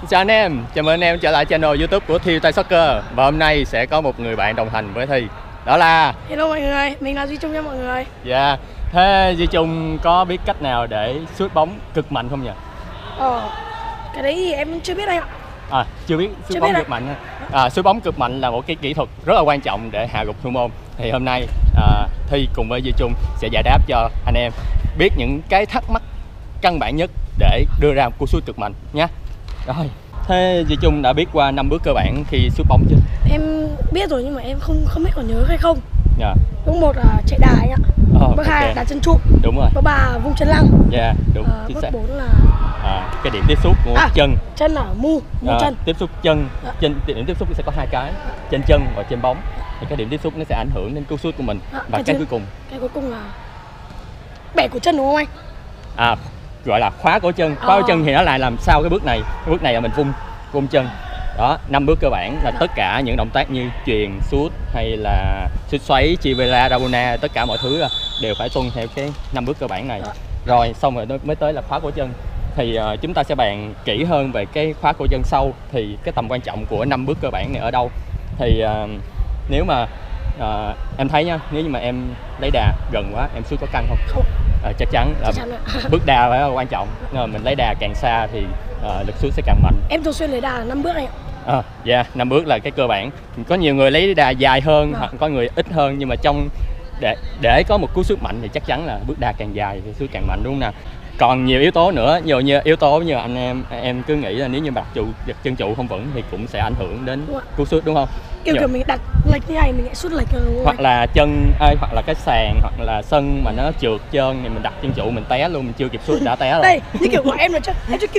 Chào anh em, chào mừng anh em trở lại channel YouTube của Thiêu Tay Soccer. Và hôm nay sẽ có một người bạn đồng hành với Thi. Đó là hello mọi người, mình là Duy Trung nha mọi người. Dạ, thế Duy Trung có biết cách nào để sút bóng cực mạnh không nhỉ? Cái đấy thì em chưa biết anh ạ. Chưa biết sút bóng cực mạnh. Sút bóng cực mạnh là một cái kỹ thuật rất là quan trọng để hạ gục thủ môn. Thì hôm nay Thi cùng với Duy Trung sẽ giải đáp cho anh em biết những cái thắc mắc căn bản nhất để đưa ra một cú sút cực mạnh nhé. Rồi, thế Duy Trung đã biết qua 5 bước cơ bản khi sút bóng chưa? Em biết rồi nhưng mà em không biết còn nhớ hay không. Dạ. Bước 1 là chạy đà anh ạ. Bước 2 là đá chân trụ. Đúng rồi. Bước 3 là vung chân lăng. Dạ, đúng. Bước 4 là cái điểm tiếp xúc của chân. Chân là mu chân. Tiếp xúc chân, điểm tiếp xúc sẽ có hai cái, trên chân và trên bóng. Thì cái điểm tiếp xúc nó sẽ ảnh hưởng đến cú sút của mình. Và cái cuối cùng là bẻ cổ chân đúng không anh? Gọi là khóa cổ chân. Khóa cổ chân thì nó lại làm sao cái bước này. Cái bước này là mình vung chân. Đó, 5 bước cơ bản là tất cả những động tác như chuyền, sút hay là sút xoáy, chivela, rabona, tất cả mọi thứ đều phải tuân theo cái 5 bước cơ bản này. Rồi xong rồi mới tới là khóa cổ chân. Thì chúng ta sẽ bàn kỹ hơn về cái khóa cổ chân sau. Thì cái tầm quan trọng của 5 bước cơ bản này ở đâu. Thì nếu mà em thấy nhá, nếu như mà em lấy đà gần quá em sút có căng không? Không. Chắc chắn là bước đà phải là quan trọng. Mình lấy đà càng xa thì lực sút sẽ càng mạnh. Em thường xuyên lấy đà là 5 bước này ạ. 5 bước là cái cơ bản. Có nhiều người lấy đà dài hơn hoặc có người ít hơn, nhưng mà để có một cú sút mạnh thì chắc chắn là bước đà càng dài thì sút càng mạnh, đúng không nào? Còn nhiều yếu tố nữa, nhiều yếu tố như anh em cứ nghĩ là nếu như đặt chân trụ không vững thì cũng sẽ ảnh hưởng đến cú sút, đúng không? Kiểu mình đặt lệch như này mình lại sút lệch hoặc là chân hoặc là cái sàn hoặc là sân mà nó trượt trơn thì mình đặt chân trụ mình té luôn, mình chưa kịp sút đã té rồi. Đây như kiểu của em là em chưa kịp.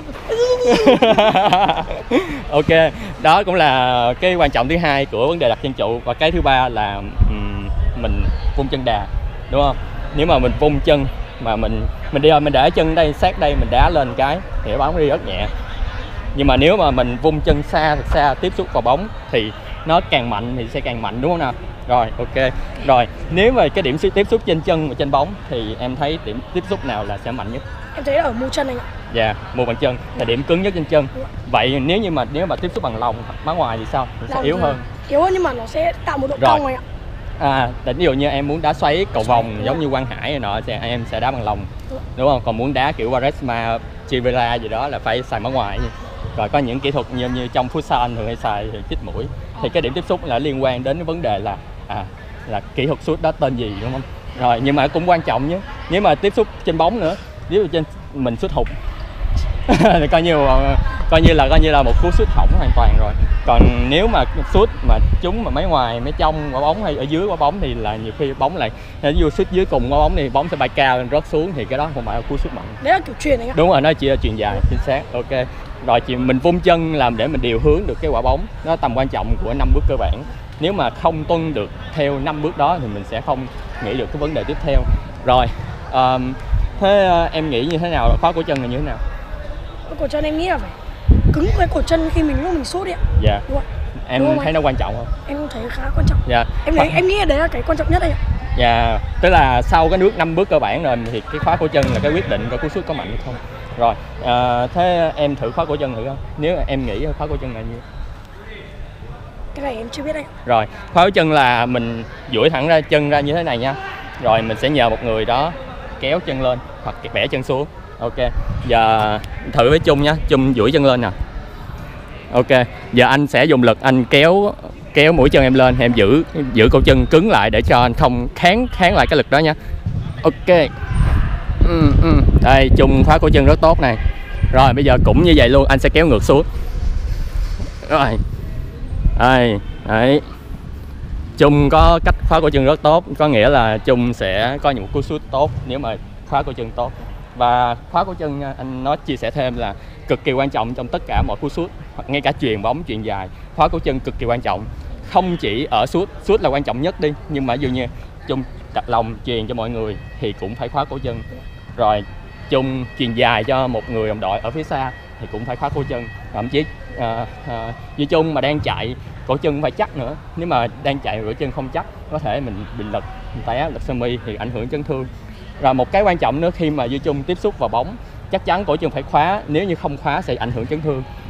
Ok, đó cũng là cái quan trọng thứ hai của vấn đề đặt chân trụ. Và cái thứ ba là mình vung chân đà, đúng không? Nếu mà mình vung chân mà mình để chân đây sát đây, mình đá lên cái thì cái bóng đi rất nhẹ. Nhưng mà nếu mà mình vung chân xa, thật xa tiếp xúc vào bóng thì nó càng mạnh thì sẽ càng mạnh, đúng không nào? Rồi, ok. Rồi, nếu mà cái điểm tiếp xúc trên chân và trên bóng thì em thấy điểm tiếp xúc nào là sẽ mạnh nhất? Em thấy là ở mu chân anh ạ. Dạ, mu bàn chân là điểm cứng nhất trên chân. Vậy nếu mà tiếp xúc bằng lòng hoặc má ngoài thì sao? Nó sẽ yếu hơn. Yếu hơn nhưng mà nó sẽ tạo một độ cong anh ạ. Ví dụ như em muốn đá xoáy cầu vòng giống như Quang Hải nọ thì em sẽ đá bằng lòng, đúng không? Còn muốn đá kiểu Quaresma, Chivela gì đó là phải xài má ngoài. Rồi có những kỹ thuật như trong futsal thường hay xài thì chích mũi. Thì cái điểm tiếp xúc là liên quan đến vấn đề là kỹ thuật sút đó tên gì, đúng không? Rồi nhưng mà cũng quan trọng nhé. Nếu mà tiếp xúc trên bóng nữa, nếu mà trên mình sút hụt thì coi như là một cú sút hỏng hoàn toàn rồi. Còn nếu mà sút mà trúng mà mấy ngoài, mấy trong quả bóng hay ở dưới quả bóng thì là nhiều khi bóng lại, ví dụ sút dưới cùng quả bóng thì bóng sẽ bay cao lên rớt xuống thì cái đó không phải là cú sút mạnh. Đấy là kiểu chuyền anh ạ. Đúng rồi, nó chỉ là chuyền dài, chính xác. Ok. Rồi mình vung chân làm để mình điều hướng được cái quả bóng. Nó tầm quan trọng của 5 bước cơ bản. Nếu mà không tuân được theo 5 bước đó thì mình sẽ không nghĩ được cái vấn đề tiếp theo. Rồi, thế em nghĩ như thế nào khóa cổ chân là như thế nào? Cổ chân em nghĩ là phải cứng cái cổ chân khi lúc mình sút ấy ạ. Dạ. Đúng không? Em đúng thấy nó quan trọng không? Em thấy khá quan trọng. Dạ. Em nghĩ là đấy là cái quan trọng nhất đây ạ. Dạ, tức là sau cái 5 bước cơ bản rồi thì cái khóa cổ chân là cái quyết định coi cú sút có mạnh hay không. Rồi, thế em thử khóa cổ chân thử không? Nếu em nghĩ khóa cổ chân là như cái này em chưa biết anh. Rồi, khóa cổ chân là mình duỗi thẳng chân ra như thế này nha. Rồi mình sẽ nhờ một người đó kéo chân lên hoặc bẻ chân xuống. Ok, giờ thử với Trung nhé. Trung duỗi chân lên nè. Ok, giờ anh sẽ dùng lực anh kéo mũi chân em lên, em giữ cổ chân cứng lại để cho anh không kháng lại cái lực đó nha. Ok. Đây, Trung khóa cổ chân rất tốt này. Rồi bây giờ cũng như vậy luôn, anh sẽ kéo ngược xuống. Rồi. Đây, đấy. Trung có cách khóa cổ chân rất tốt, có nghĩa là Trung sẽ có những cú sút tốt nếu mà khóa cổ chân tốt. Và khóa cổ chân anh nói chia sẻ thêm là cực kỳ quan trọng trong tất cả mọi cú sút, hoặc ngay cả chuyền bóng, chuyền dài, khóa cổ chân cực kỳ quan trọng. Không chỉ ở sút là quan trọng nhất đi, nhưng mà ví dụ như Trung đặt lòng chuyền cho mọi người thì cũng phải khóa cổ chân. Rồi Trung chuyền dài cho một người đồng đội ở phía xa thì cũng phải khóa cổ chân. Thậm chí Duy Trung mà đang chạy cổ chân phải chắc nữa. Nếu mà đang chạy cổ chân không chắc có thể mình bị lật, té lật sơ mi thì ảnh hưởng chấn thương. Rồi một cái quan trọng nữa, khi mà Duy Trung tiếp xúc vào bóng chắc chắn cổ chân phải khóa, nếu như không khóa sẽ ảnh hưởng chấn thương.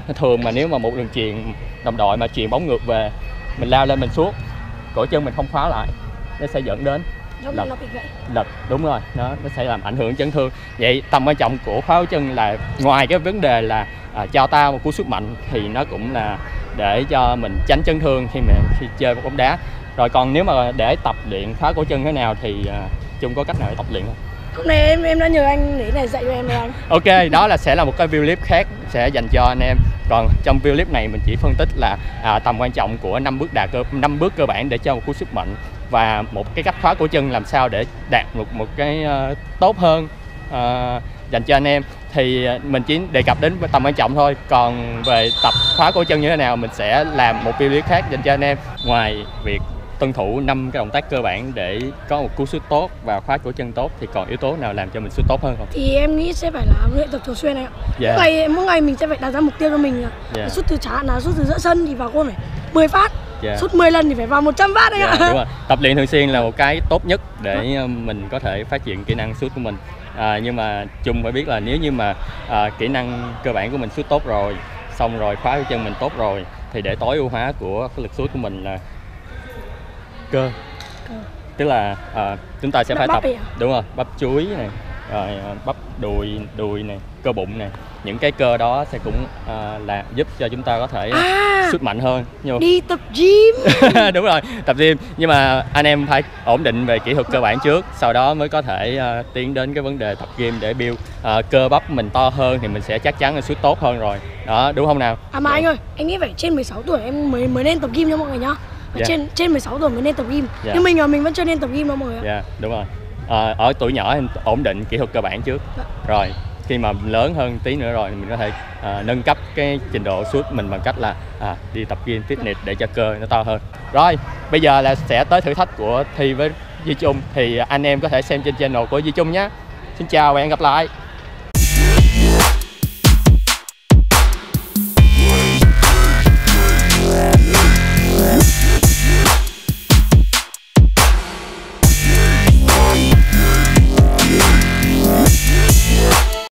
thường mà nếu mà một đường chuyền đồng đội mà chuyền bóng ngược về, mình lao lên mình sút, cổ chân mình không khóa lại, nó sẽ dẫn đến lật. Đúng rồi, nó sẽ làm ảnh hưởng chấn thương. Vậy tầm quan trọng của khóa cổ chân là ngoài cái vấn đề là cho ta một cú sút mạnh, thì nó cũng là để cho mình tránh chấn thương khi chơi bóng đá. Rồi còn nếu mà để tập luyện khóa cổ chân thế nào thì Trung có cách nào để tập luyện không? Hôm nay em đã nhờ anh để này dạy cho em rồi anh. Ok, đó là sẽ là một cái video clip khác sẽ dành cho anh em. Còn trong video clip này mình chỉ phân tích là tầm quan trọng của 5 bước cơ bản để cho một cú sút mạnh, và một cái cách khóa cổ chân làm sao để đạt được một cái tốt hơn dành cho anh em. Thì mình chỉ đề cập đến tầm quan trọng thôi. Còn về tập khóa cổ chân như thế nào mình sẽ làm một video clip khác dành cho anh em. Ngoài việc tuân thủ 5 cái động tác cơ bản để có một cú sút tốt và khóa cổ chân tốt, thì còn yếu tố nào làm cho mình sút tốt hơn không? Thì em nghĩ sẽ phải là luyện tập thường xuyên này ạ. Mỗi ngày mình sẽ phải đặt ra mục tiêu cho mình. Sút từ chán là sút từ giữa sân thì vào gôn phải 10 phát. Sút 10 lần thì phải vào 100 phát đấy ạ. Đúng rồi. Tập luyện thường xuyên là một cái tốt nhất để mình có thể phát triển kỹ năng sút của mình. Nhưng mà Trung phải biết là nếu như mà kỹ năng cơ bản của mình sút tốt rồi, xong rồi khóa cổ chân mình tốt rồi, thì để tối ưu hóa của cái lực sút của mình là cơ. Tức là chúng ta sẽ phải tập, đúng rồi, bắp chuối này, rồi bắp đùi này, cơ bụng này. Những cái cơ đó sẽ cũng là giúp cho chúng ta có thể sút mạnh hơn. Nhưng đi tập gym. Đúng rồi, tập gym. Nhưng mà anh em phải ổn định về kỹ thuật cơ bản trước, sau đó mới có thể tiến đến cái vấn đề tập gym để build cơ bắp mình to hơn, thì mình sẽ chắc chắn là sút tốt hơn rồi. Đó, đúng không nào? Mà anh ơi, anh nghĩ phải trên 16 tuổi em mới nên tập gym cho mọi người nhá. Trên 16 tuổi mới nên tập gym. Nhưng mình vẫn chưa nên tập gym đâu mọi người ạ. Đúng rồi. Ở tuổi nhỏ em ổn định kỹ thuật cơ bản trước. Rồi khi mà lớn hơn tí nữa rồi mình có thể nâng cấp cái trình độ sút mình bằng cách là đi tập gym fitness để cho cơ nó to hơn. Rồi bây giờ là sẽ tới thử thách của Thi với Duy Trung, thì anh em có thể xem trên channel của Duy Trung nhé. Xin chào và hẹn gặp lại.